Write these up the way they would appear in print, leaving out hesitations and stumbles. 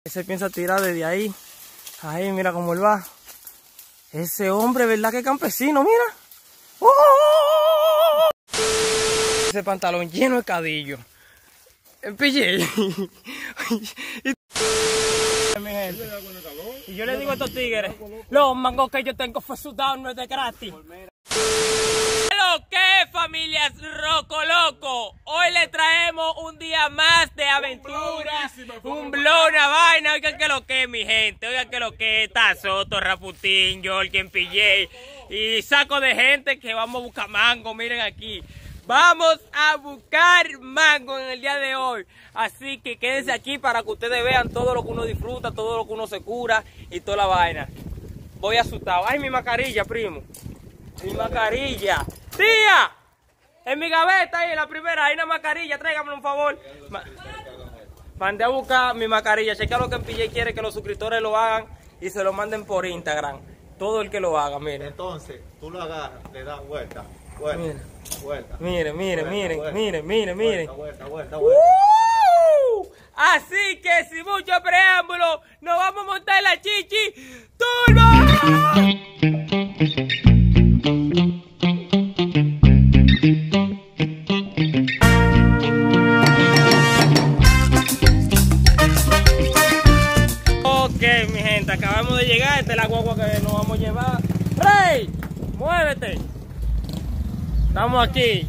Se piensa tirar desde ahí. Ahí, mira cómo él va. Ese hombre, ¿verdad que campesino? Mira. ¡Oh! Ese pantalón lleno de cadillo. Pillé. Mi gente. Y yo le digo a estos tigres, los mangos que yo tengo fue sudado, no es de gratis. ¿Lo que, familias Roco Loco? Hoy le traemos un día más de aventura, un blog, una vaina. Oigan que lo que, mi gente, oigan que lo que está Soto, Raputín, Jorgen, PJ y saco de gente que vamos a buscar mango. Miren aquí, vamos a buscar mango en el día de hoy. Así que quédense aquí para que ustedes vean todo lo que uno disfruta, todo lo que uno se cura y toda la vaina. Voy asustado. Ay, mi mascarilla, primo. Mi mascarilla. ¡Tía! En mi gaveta ahí, en la primera, hay una mascarilla, tráigamelo un favor. Mandé a buscar mi mascarilla. Chequea lo que en PJ quiere que los suscriptores lo hagan y se lo manden por Instagram. Todo el que lo haga, miren. Entonces, tú lo agarras, le das vuelta, vuelta, Miren. vuelta. Miren, miren, Vuelta, miren, vuelta, miren, miren, miren. Vuelta, vuelta, vuelta. Así que sin mucho preámbulo, nos vamos a montar la chichi turbo. Ok, mi gente, acabamos de llegar. Esta es la guagua que nos vamos a llevar. ¡Rey! ¡Muévete! Estamos aquí.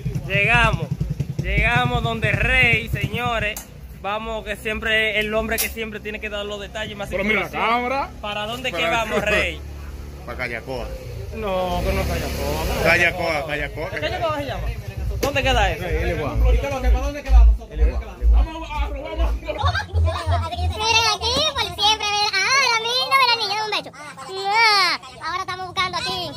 Llegamos donde Rey, señores. Vamos, que siempre el hombre que siempre tiene que dar los detalles más. Pero mira la cámara. ¿Para dónde que vamos, Rey? Para Callacoa. No, que no es Callacoa. Callacoa, Callacoa. ¿Callacoa se llama? ¿Dónde queda eso? ¿Para dónde quedamos? Miren aquí, por siempre ver a la linda de la niña de un becho. Ahora estamos buscando aquí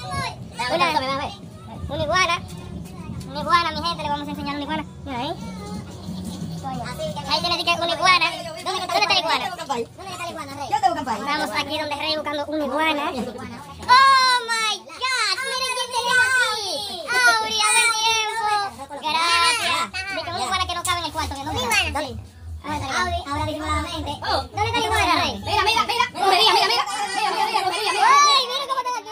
una iguana. Una iguana, mi gente, le vamos a enseñar una iguana. Mira ahí. Ahí tiene que una iguana. ¿Dónde está la iguana? ¿Dónde está la iguana, Rey? Yo tengo campaña. Estamos aquí donde Rey buscando una iguana. ¡Oh, my God! ¡Miren quién tenemos aquí! ¡Auri, a ver tiempo! ¡Gracias! Dice una iguana que no cabe en el cuarto. ¿Una iguana? Sí. Ahora disimuladamente. ¿Dónde está la iguana, Rey? Mira. ¡Ay, mira cómo está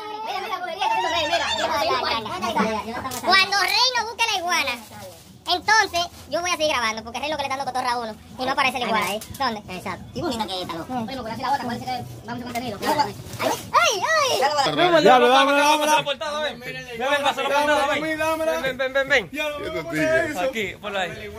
aquí! Cuando Rey no busque la iguana, entonces yo voy a seguir grabando porque Rey lo que le está dando cotorra a uno y no aparece la iguana ahí. ¿Dónde? Exacto. Y bonita que está, loco. Oye, porque así la otra parece que vamos a contenido. ¡Ay! Ven. Aquí, por ahí.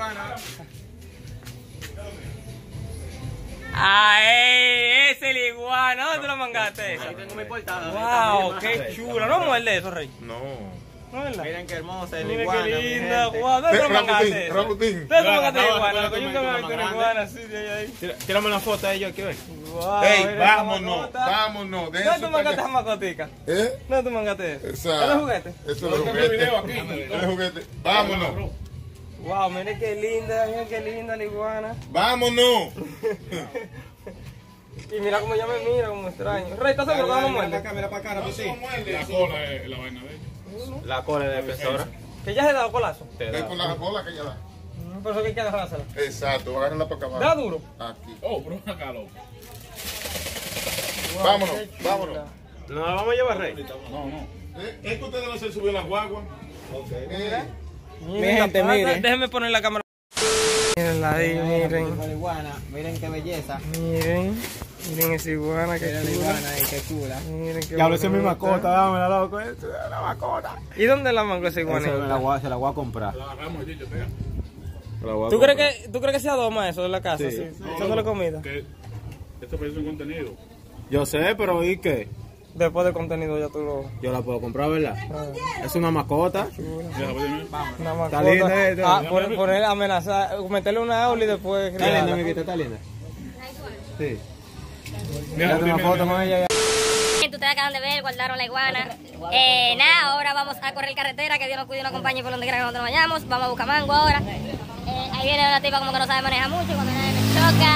¡Ay! ¡Ese es el iguana! ¿Dónde lo mangaste eso? Ahí tengo mi portada. ¡Wow! ¡Qué chulo! ¿No muerde eso, Rey? No. ¿No es verdad? Miren qué hermosa es la Mira iguana, qué mi linda, gente. guau, ¿dónde lo mangaste eso? Raputín. ¿Dónde lo mangaste Acaba, iguana? acaba, Yo nunca me he visto una acaba, iguana así de ahí. Tírame una foto de ellos aquí, ven. Wow, Ey, mira esa vámonos, mascota. vámonos. ¿Dónde tú mangaste esa mascotica? ¿Eh? ¿Dónde tú mangaste eso? Esa- ¿Es de juguete? Eso es el juguete. Es el juguete. Vámonos. Wow, mire qué linda la iguana. Vámonos. Y mira cómo ella me mira, como extraño. Rey, ¿estás seguro que no muerde? Cámara para acá, pues sí. La cola es la vaina de ella. La cola de defensora. Que ya se ha dado colazo. Es con la cola que ella da. Por eso que hay que dejársela. Exacto, agárrenla para acá Da abajo. duro. Aquí. Oh, pero acá, loco. Wow, Vámonos, qué chula. vámonos. ¿Nos la vamos a llevar, Rey? No, no. ¿Es que ustedes no se subir las guaguas? Miren, gente, miren. Déjenme poner la cámara. Miren ahí, miren. La iguana, miren qué belleza. Miren esa iguana que Miren la chula. iguana ahí, qué chula. Miren qué Ya lo sé mi bonita. mascota, dámela, loco. Es la mascota. ¿Y dónde la mango esa iguana? Se la voy a comprar. La agarramos, Chicho, pega. ¿Tú crees que se adoma eso en la casa? Sí. Sí. Echándole comida. Que esto parece un contenido. Yo sé, pero ¿y qué? Después del contenido ya tú lo... Yo la puedo comprar, ¿verdad? Es una mascota. Deja, pues, dime. Una Está mascota. linda esta. Poner amenazar, meterle una aula y después... Está linda, mi vida, está linda. Sí. Mira, Date una mira, foto mira. con ella. Ustedes acaban de ver, guardaron la iguana. Ahora vamos a correr carretera, que Dios nos cuide y nos acompañe por donde quiera que nosotros vayamos. Vamos a buscar mango ahora. Ahí viene una tipa como que no sabe manejar mucho, cuando nadie me choca.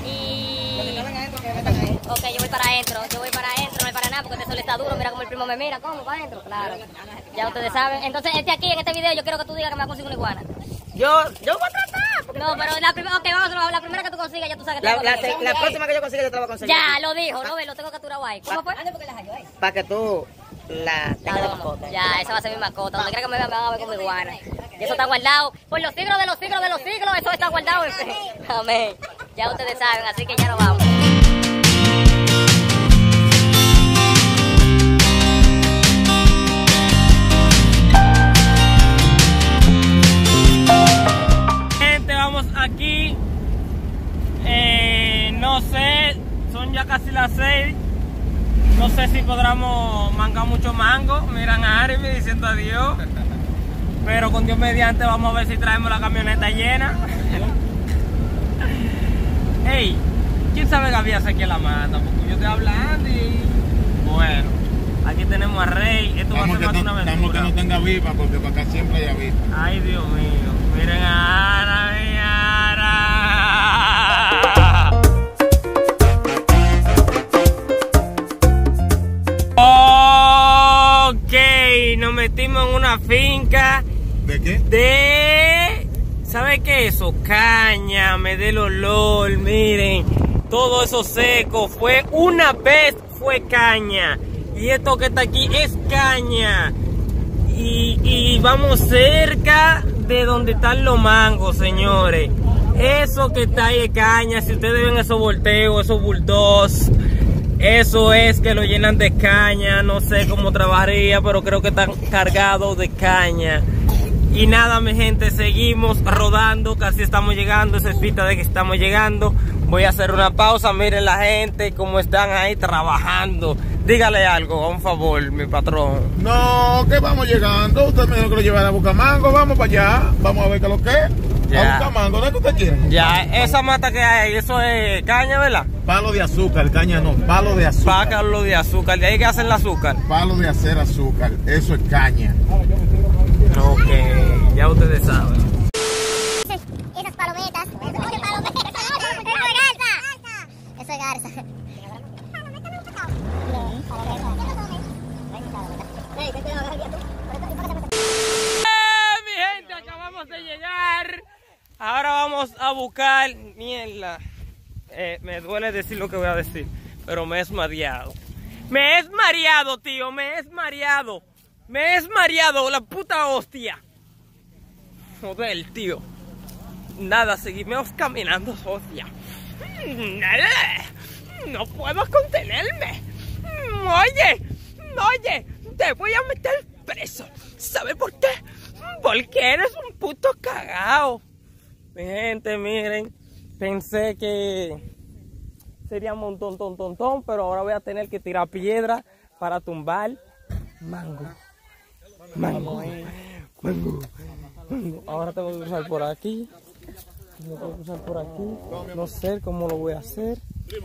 Ok, yo voy para adentro, no hay para nada porque este sol está duro. Mira como el primo me mira, ¿cómo? ¿Para adentro? Claro, ya ustedes saben. Entonces, aquí en este video yo quiero que tú digas que me va a conseguir una iguana. Yo voy a tratar, No, pero la primera, okay, vamos a la primera que tú consigas, ya tú sabes que La próxima que yo consiga, yo te la voy a conseguir. Ya, lo dijo, no ve, lo tengo capturado ahí. ¿Cómo fue? Para que tú la tengas de mascota. Ya, esa va a ser mi mascota. Donde quiera que me vean, me van a ver como iguana. Y eso está guardado por los siglos de los siglos de los siglos. Eso está guardado. Amén. Ya ustedes saben, así que ya nos vamos. Vamos aquí, no sé, son ya casi las 6, no sé si podremos mangar mucho mango. Miran a Arimi diciendo adiós, pero con Dios mediante vamos a ver si traemos la camioneta llena. Hey, ¿quién sabe que había aquí en la mata? Porque yo estoy hablando y bueno, aquí tenemos a Rey. Esto va a ser más una aventura. Estamos que no tenga viva, porque para acá siempre hay viva. Ay, Dios mío. Miren a Ara, mi Ara. Ok, nos metimos en una finca. ¿De qué? ¿Sabe qué es eso? Caña, me da el olor, miren. Todo eso seco. Fue una vez, fue caña. Y esto que está aquí es caña. Y vamos cerca de donde están los mangos, señores. Eso que está ahí es caña. Si ustedes ven esos volteos, esos bulldogs, eso es que lo llenan de caña. No sé cómo trabajaría, pero creo que están cargados de caña. Y nada, mi gente, seguimos rodando. Casi estamos llegando, esa es pista de que estamos llegando. Voy a hacer una pausa. Miren la gente cómo están ahí trabajando. Dígale algo, a un favor, mi patrón. No, que vamos llegando. Usted me dijo que lo llevara a Bucamango. Vamos para allá. Vamos a ver qué es lo que es. Ya. A Bucamango, ¿dónde usted quiere? Ya, esa mata que hay ahí, eso es caña, ¿verdad? Palo de azúcar, caña no, palo de azúcar. Pácalo de azúcar, de ahí que hacen el azúcar. Palo de hacer azúcar, eso es caña. Ok, ya ustedes saben. Esas palometas. Eso es palometas. Eso es garza. Mi gente, acabamos de llegar. Ahora vamos a buscar mierda. Me duele decir lo que voy a decir, pero me he mareado. Me he mareado, tío, me he mareado. Me he mareado, la puta hostia. Joder, tío. Nada, seguimos caminando, socia. No puedo contenerme. Oye, te voy a meter preso. ¿Sabe por qué? Porque eres un puto cagao. Mi gente, miren, pensé que seríamos un tontón, pero ahora voy a tener que tirar piedra para tumbar mango. Ahora tengo que cruzar por aquí. No sé cómo lo voy a hacer,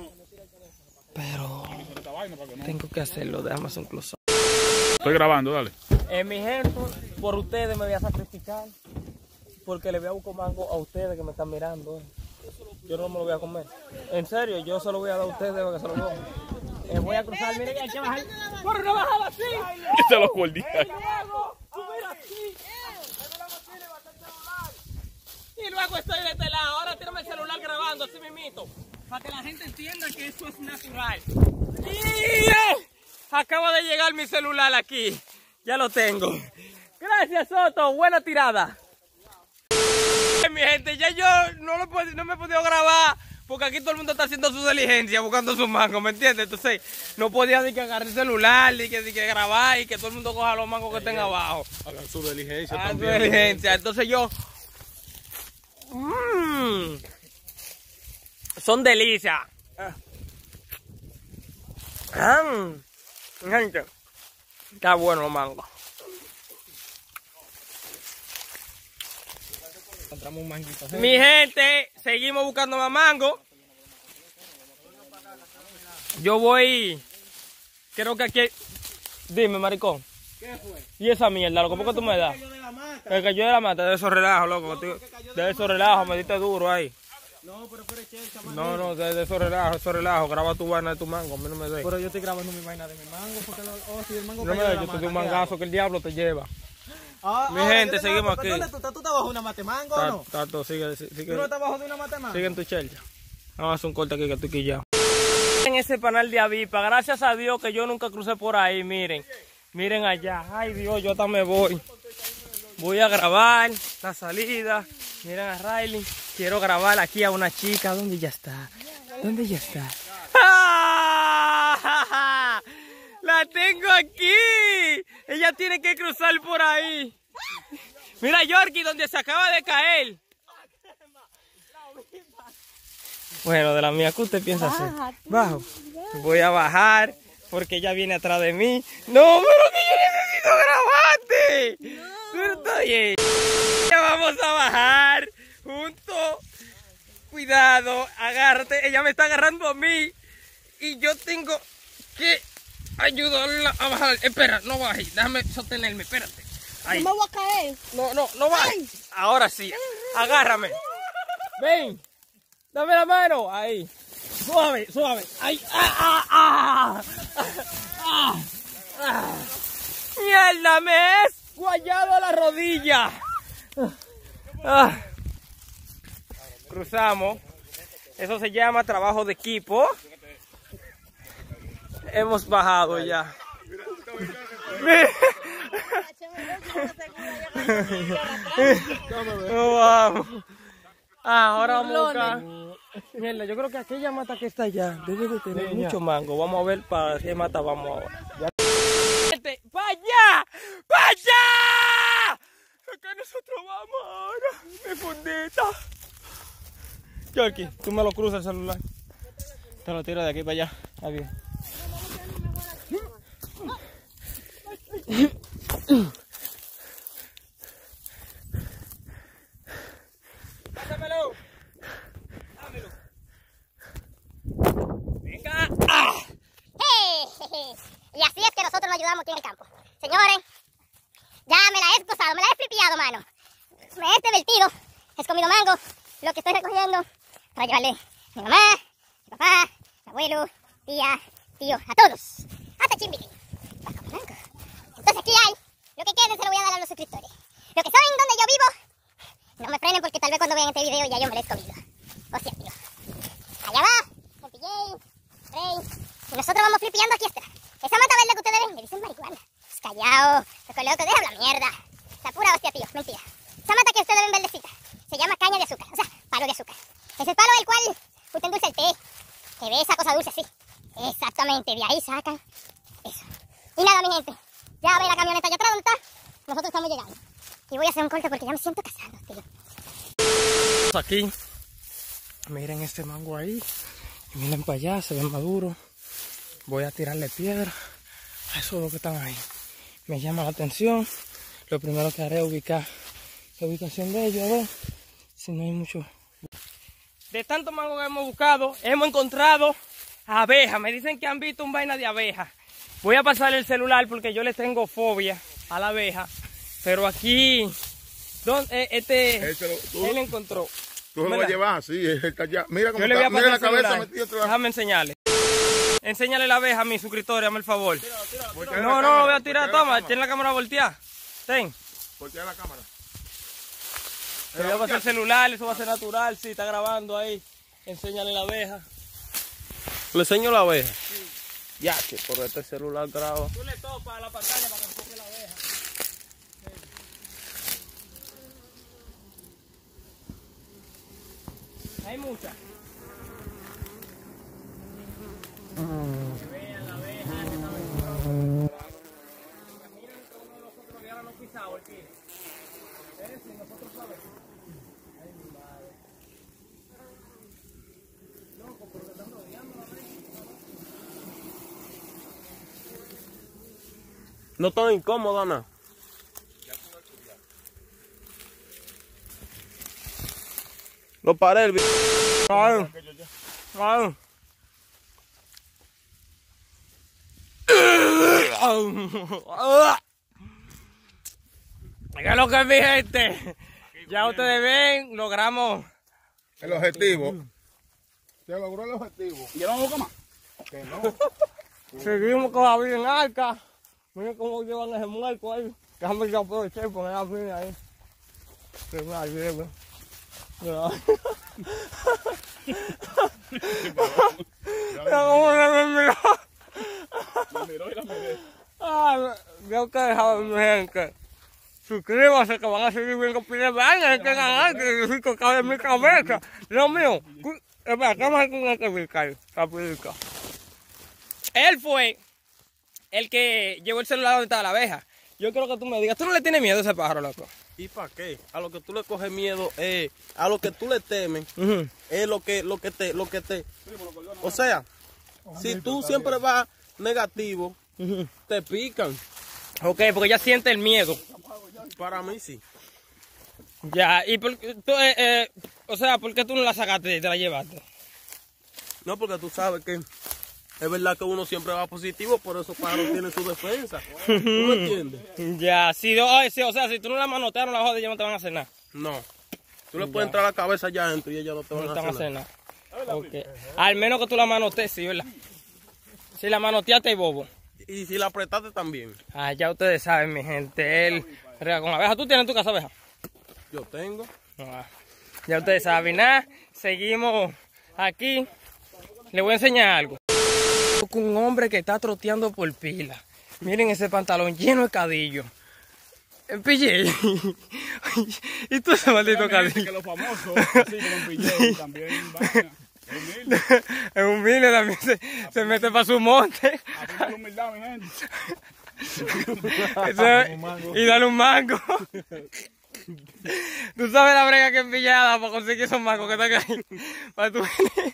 pero tengo que hacerlo. Déjame hacer un close up. Estoy grabando, dale. Mi gente, por ustedes me voy a sacrificar, porque le voy a buscar mango a ustedes que me están mirando. Yo no me lo voy a comer. En serio, yo se lo voy a dar a ustedes para que se lo coman. Voy a cruzar, miren, hay que bajar. ¡Por una bajada así! Se lo gordí. Y luego estoy de este lado. Ahora tírame el celular grabando así mismito, para que la gente entienda que eso es natural. Acaba de llegar mi celular aquí. Ya lo tengo. Gracias, Soto. Buena tirada. Mi gente, ya yo no me he podido grabar porque aquí todo el mundo está haciendo su diligencia, buscando su mango, ¿me entiendes? Entonces no podía ni que agarrar el celular, ni que grabar y que todo el mundo coja los mangos que estén abajo. Hagan su diligencia Hagan su también. diligencia. Entonces yo... son delicias. Gente, está bueno los mangos. Encontramos un manguito. Mi gente, seguimos buscando más mango. Yo voy... Creo que aquí... Dime, maricón. ¿Qué fue? ¿Y esa mierda, loco? ¿Por qué tú me das? Cayó de la mata. El que yo de la mata, de esos relajos, loco. De esos relajos, me diste duro ahí. No, pero fue chelcha, man. No, de esos relajos. Graba tu vaina de tu mango, a mí no me des. Pero yo estoy grabando mi vaina de mi mango. Porque si el mango No me cayó de des, la yo te doy un mata, ¿qué mangazo que el diablo te lleva. Mi gente, seguimos aquí. ¿Dónde tú estás? ¿Tú estás bajo una matemango o no? Tato, sigue. ¿Tú no estás bajo de una matemango? Sigue en tu chelcha. Vamos a hacer un corte aquí que estoy quillado. En ese panal de avispa, gracias a Dios que yo nunca crucé por ahí, miren. Miren allá. Ay Dios, yo hasta me voy. Voy a grabar la salida. Miren a Riley. Quiero grabar aquí a una chica. ¿Dónde ella está? ¿Dónde ella está? ¡Ah! ¡La tengo aquí! Ella tiene que cruzar por ahí. Mira, Yorkie, donde se acaba de caer. Bueno, de la mía, ¿qué usted piensa hacer? Bajo. Voy a bajar porque ella viene atrás de mí. ¡No, pero que yo necesito grabarte! ¡Tú estás bien! Ya vamos a bajar juntos. Cuidado, agárrate. Ella me está agarrando a mí. Y yo tengo que ayudarla a bajar. Espera, no bajes. Déjame sostenerme, espérate. Ahí. No me voy a caer. No bajes. Ahora sí. Agárrame. Ven. Dame la mano. Ahí. Suave. Ahí. Mierda, me es guayado la rodilla. Cruzamos. Eso se llama trabajo de equipo. Hemos bajado ya. No vamos. Ahora vamos a buscar. Mierda, yo creo que aquella mata que está allá debe de tener mucho mango. Vamos a ver para qué mata vamos ahora. ¡Para allá! ¡Para allá! Acá nosotros vamos ahora. Me fundita. Yorkie, tú me lo cruzas el celular. Te lo tiro de aquí para allá. Ahí bien. Pásamelo. Dámelo. Venga. Y así es que nosotros nos ayudamos aquí en el campo. Señores, ya me la he esposado, me la he flipiado, mano. Me he divertido, he comido mango, lo que estoy recogiendo para llevarle a mi mamá, mi papá, mi abuelo, tía, tío, a todos. Hasta Chimbili. Entonces aquí hay, lo que quede se lo voy a dar a los suscriptores. Los que saben dónde yo vivo, no me frenen porque tal vez cuando vean este video ya yo me lo he comido. O sea, tío. Allá va, el PJ, Rey, y nosotros vamos flipeando aquí esta. Esa mata verde que ustedes ven, le dicen marihuana. Pues callao, loco, deja la mierda. La pura hostia, tío, mentira. Esa mata que ustedes ven verdecita, se llama caña de azúcar, o sea, palo de azúcar. Es el palo del cual usted endulza el té, que ve esa cosa dulce así. Exactamente, de ahí sacan eso. Y nada, mi gente, ya ve la camioneta allá atrás, ¿dónde está? Nosotros estamos llegando. Y voy a hacer un corte porque ya me siento casado, tío. Aquí, miren este mango ahí. Y miren para allá, se ve maduro. Voy a tirarle piedra a esos dos que están ahí. Me llama la atención. Lo primero que haré es ubicar la ubicación de ellos, a ver si no hay mucho. De tanto mango que hemos buscado, hemos encontrado abejas. Me dicen que han visto un vaina de abejas. Voy a pasar el celular porque yo le tengo fobia a la abeja. Pero aquí, él encontró. Tú me lo vas a llevar, sí, es el callado. Mira cómo Yo le voy a está, pasar mira la el cabeza celular. metida atrás. Déjame enseñarle. Enséñale la abeja a mis suscriptores, hazme el favor. Voltea No, la no, cámara, voy a tirar, voltea la toma, cámara. tiene la cámara volteada. Ten. Voltea la cámara. Le voy a pasar el celular, eso va a ser natural, sí, está grabando ahí. Enséñale la abeja. ¿Le enseño la abeja? Sí. Ya, que por este celular graba. Tú le topas a la pantalla para que enfoque la abeja. Sí. Hay muchas. Que vean la abeja que está vendiendo. Miren que uno de nosotros ya no pisado el tiro. Si nosotros sabemos. Ay, mi madre. Loco, pero te están rodeando la abeja. No tan incómodo, Ana. Lo paré el video. ¿Qué es lo que es, mi gente? Ya ustedes ven, logramos El objetivo. Se logró el objetivo. ¿Llevamos más? Que no. Seguimos con la vida en arca. Miren cómo llevan ese muerto ahí. Déjame yo aprovechar y poner la pila ahí. Que me ayude. Mira cómo me miró. La miró y la miré. Ah, tengo que dejar mi gente. Suscríbanse que van a seguir viendo Pide Vaina en este canal que Rico cabe en mi cabeza. Dios mío, espera, ¿qué más con este Ricardo? Rapidito. Él fue el que llevó el celular donde estaba la abeja. Yo creo que tú me digas, ¿tú no le tienes miedo a ese pájaro, loco? ¿Y para qué? A lo que tú le coges miedo, a lo que tú le temes, es lo que te. O sea, si tú siempre vas negativo, te pican. Ok, porque ella siente el miedo. Para mí sí. Ya, y por, tú, o sea, ¿por qué tú no la sacaste y te la llevaste? No, porque tú sabes que es verdad que uno siempre va positivo, por eso pájaros tienen su defensa. ¿Tú me entiendes? Ya, sí, o sea, si tú no la manoteas, no la jodes, ellos no te van a hacer nada. No. Tú le puedes entrar a la cabeza allá adentro y ellos no te van No a te van a hacer hacer nada. nada. Okay. Al menos que tú la manotees, sí, ¿verdad? Si la manoteaste, bobo. Y si la apretaste también. Ah, ya ustedes saben, mi gente, él rega con abeja. ¿Tú tienes en tu casa abeja? Yo tengo. Ah, ya ustedes saben, nada. Seguimos aquí. Le voy a enseñar algo. Un hombre que está troteando por pila. Miren ese pantalón lleno de cadillo. Pille. Y tú ese maldito cadillo. Que los famosos, así como un pillé, también vaina. Humilde. Es humilde también, se mete para su monte. Así con la humildad, mi gente. Y dale un mango. Tú sabes la brega que es pillada para conseguir esos mangos que están ahí. Para tu...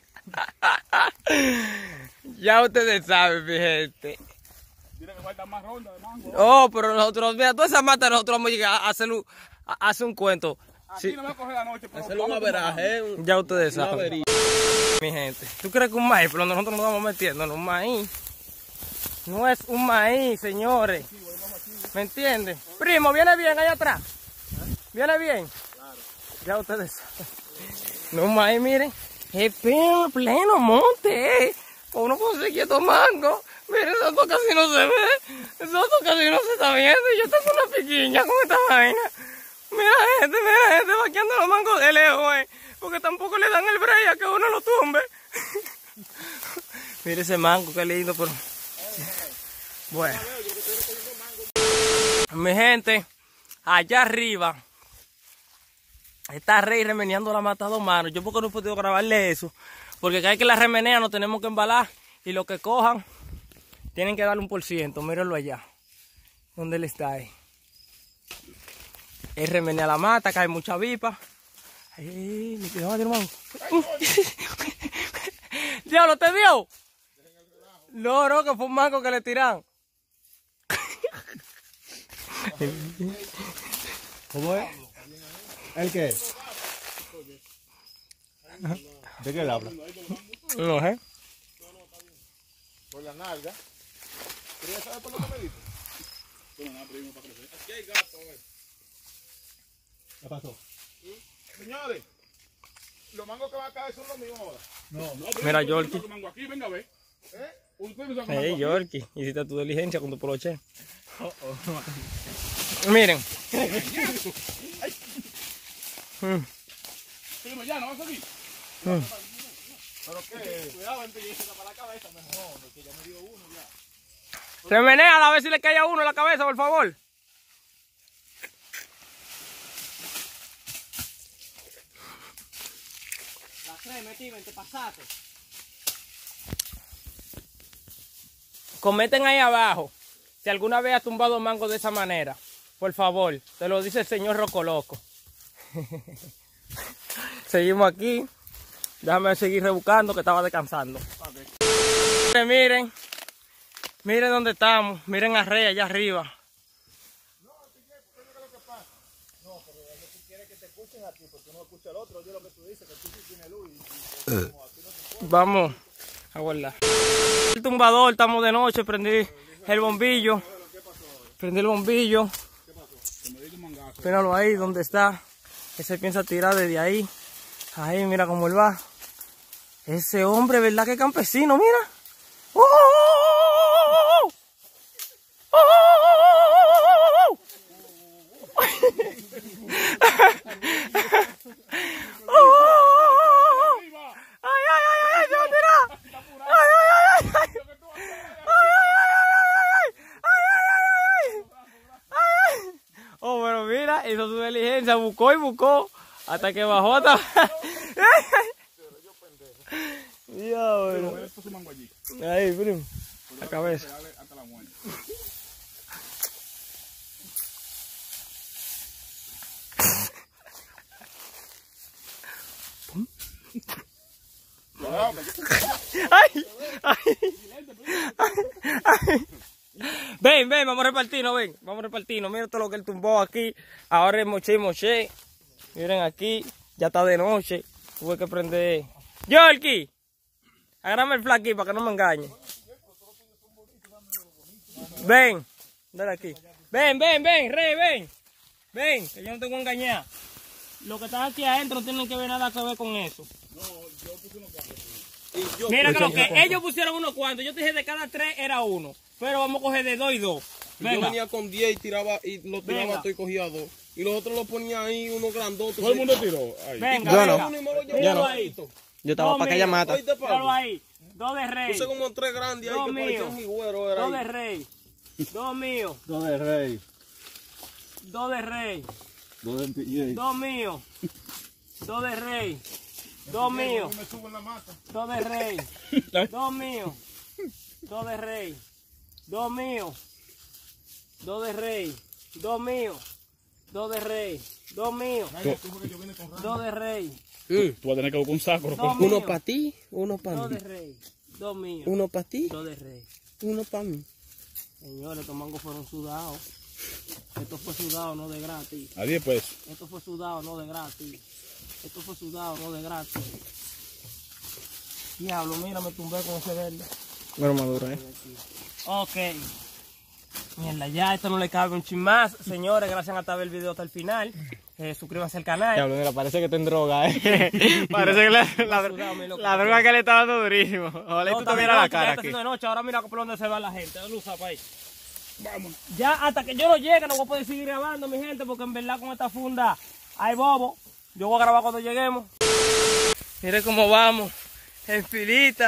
Ya ustedes saben, mi gente. Tiene que faltar más rondas de mango. Oh, pero nosotros, mira, toda esa mata nosotros vamos a llegar a hacer un cuento. Aquí no me va a coger la noche, pero Hacerle un averaje. Ya ustedes Una saben. avería. Mi gente, ¿tú crees que un maíz, pero nosotros nos vamos metiendo en un maíz? No es un maíz, señores. ¿Me entienden? Primo, ¿viene bien allá atrás? ¿Viene bien? Claro. Ya ustedes saben. No un maíz, miren. Es pleno monte, uno consigue estos mangos. Miren, eso casi no se ve. Eso casi no se está viendo. Y yo tengo una piquiña con esta vaina. Mira gente, vaqueando los mangos de lejos, porque tampoco le dan el break a que uno lo tumbe. Mira ese mango, qué lindo, pero... Bueno. Mi gente, allá arriba está Rey remeneando la mata a 2 manos. Yo porque no he podido grabarle eso, porque cada vez que la remenea nos tenemos que embalar y lo que cojan tienen que darle un %. Mírenlo allá, donde él está ahí. Él remenea la mata, cae mucha vipa. Ay, me quedó, hermano. Diablo, ¿te dio? No, que fue un mango que le tiran. ¿Cómo es? ¿El qué? ¿De qué él habla? No sé. Por la nalga. ¿Querías saber por lo que me dice? Aquí hay gato, ¿Qué pasó? Señores, los mangos que van a caer son los míos ahora. Mira, Yorkie. Aquí, venga a ver. Hey, Yorkie, hiciste tu diligencia con tu poloche. Miren. Primo, ya, ¿no vas a salir? ¿Pero qué? Cuidado, empieza para la cabeza mejor, porque ya me dio uno ya. Remenea a ver si le cae a uno en la cabeza, por favor. Las 3, metí, te pasaste. Comenten ahí abajo si alguna vez has tumbado mango de esa manera. Por favor, te lo dice el señor Rocoloco. Seguimos aquí. Déjame seguir rebuscando que estaba descansando. Okay. Miren dónde estamos. Miren a Rey allá arriba. Vamos a guardar. El tumbador, estamos de noche, prendí el bombillo. Prendí el bombillo. Míralo ahí donde está. Ese piensa tirar desde ahí. Ahí, mira cómo él va. Ese hombre, ¿verdad que campesino? Mira. ¡Oh! ¡Oh! la buscó y buscó hasta que bajó hasta... Diablo. Ahí, primo. La cabeza. Hasta la muerte. Ay, ay, ay. Ven, vamos a repartirnos, ven. Vamos a repartirnos. Mira todo lo que él tumbó aquí. Ahora es moché. Miren aquí. Ya está de noche. Tuve que prender. Yorkie, agárrame el flaquí para que no me engañe. Ven, dale aquí. Ven, Rey, ven. Ven, que yo no tengo que engañar. Lo que está aquí adentro no tiene que ver nada que ver con eso. Mira que lo que ellos pusieron unos cuantos. Yo te dije de cada 3 era 1. Pero vamos a coger de 2 y 2. Yo venía con 10 y tiraba y lo tiraba todo y cogía 2. Y los otros los ponía ahí, unos grandotes. Todo el mundo tiró. Ahí. Venga, Yo no. Míralo ahí. Yo estaba para que ella mata. Míralo ahí. 2 de Rey. Puse como 3 grandes ahí que parecían jigüeros. 2 de Rey. 2 míos. 2 de Rey. 2 de Rey. 2 de PJ. 2 míos. 2 de Rey. 2 míos. 2 de Rey. 2 míos. 2 de Rey. 2 míos. 2 de Rey. 2 míos. 2 de Rey. 2 míos. 2 de Rey. Tú vas a tener que buscar un saco. Uno para ti, uno para 2 mí. de Rey. 2 míos. Uno para ti, 2 de Rey. uno para mí. Señores, estos mangos fueron sudados. Esto fue sudado, no de gratis. A 10 pesos. Esto fue sudado, no de gratis. Esto fue sudado, no de gratis. Diablo, mira, me tumbé con ese verde. Bueno, maduro, Ok. Mierda, ya esto no le cabe un chin más. Señores, gracias hasta ver el video hasta el final. Suscríbanse al canal. Diablo, mira, parece que está en droga, Parece que la droga que le está dando durísimo. Ojalá tú tuviera la cara aquí. De noche. Ahora mira por donde se va la gente. Luz para ahí. Vámonos. Ya hasta que yo no llegue no voy a poder seguir grabando, mi gente, porque en verdad con esta funda hay bobo. Yo voy a grabar cuando lleguemos. Miren cómo vamos. En filita.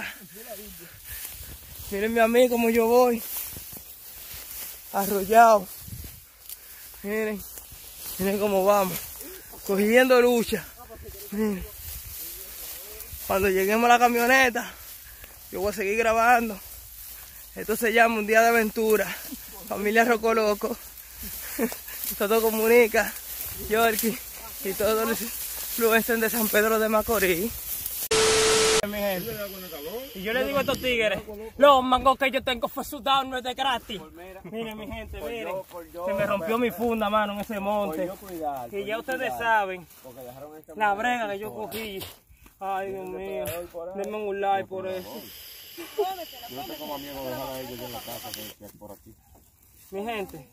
Miren a mí como yo voy. Arrollado. Miren cómo vamos. Cogiendo lucha. Miren. Cuando lleguemos a la camioneta, yo voy a seguir grabando. Esto se llama un día de aventura. Familia Rocoloco. Todo Comunica, Yorkie y todos los influencers de San Pedro de Macorís. Mi gente. Y yo le digo a estos tigres, los mangos que yo tengo fue sudado, no es de gratis. Miren mi gente, miren. Se me rompió mi funda, mano, en ese monte. Y ya ustedes saben la brega que yo cogí. Ay, Dios mío. Denme un like por eso. Yo no tengo miedo de dejar a ellos en la casa que es por aquí. Mi gente.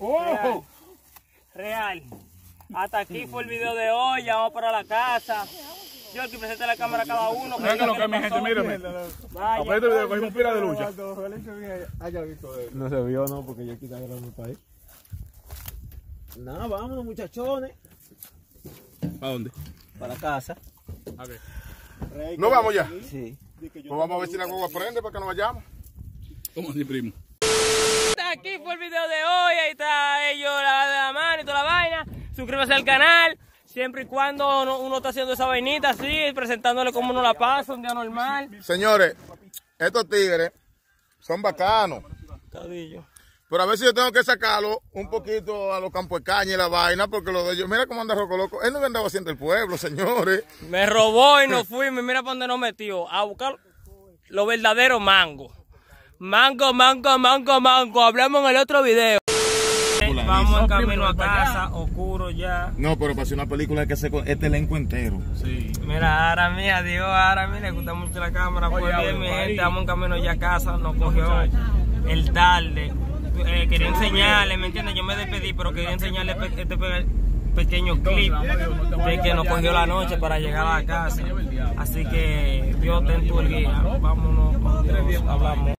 Real. Hasta aquí fue el video de hoy. Ya vamos para la casa. Yo aquí presenté la cámara a cada uno. Mira que lo que mi gente, mírame. Aprieta el video, cogimos pila de lucha. No se vio, no, porque yo aquí estaba grabando para ahí. Nada, vámonos, muchachones. ¿A dónde? Para la casa. ¿No vamos ya? Sí. Pues vamos a ver si la guagua prende para que nos vayamos. ¿Cómo así, primo? Hasta aquí fue el video de hoy. Ahí está ellos, la mano y toda la vaina. Suscríbase al canal. Siempre y cuando uno está haciendo esa vainita así, presentándole cómo uno la pasa, un día normal. Señores, estos tigres son bacanos. Cadillo. Pero a ver si yo tengo que sacarlo un poquito a los campos de caña y la vaina, porque lo de ellos, mira cómo anda Rocoloco. Él no andaba haciendo el pueblo, señores. Me robó y nos fuimos. Mira para dónde nos metió. A buscar los verdaderos mangos. Mango. Hablamos en el otro video. Vamos en camino a casa, oscuro ya. No, pero para hacer una película hay que hacer este elenco entero. Sí. Mira, ahora mía, Dios, ahora mí le gusta mucho la cámara. Pues bien, mi gente, vamos en camino ya a casa. Nos cogió el tarde. Quería enseñarle, ¿me entiendes? Yo me despedí, pero quería enseñarle este pequeño clip de que nos cogió la noche para llegar a la casa. Así que Dios ten tu guía. Vámonos, con Dios, hablamos.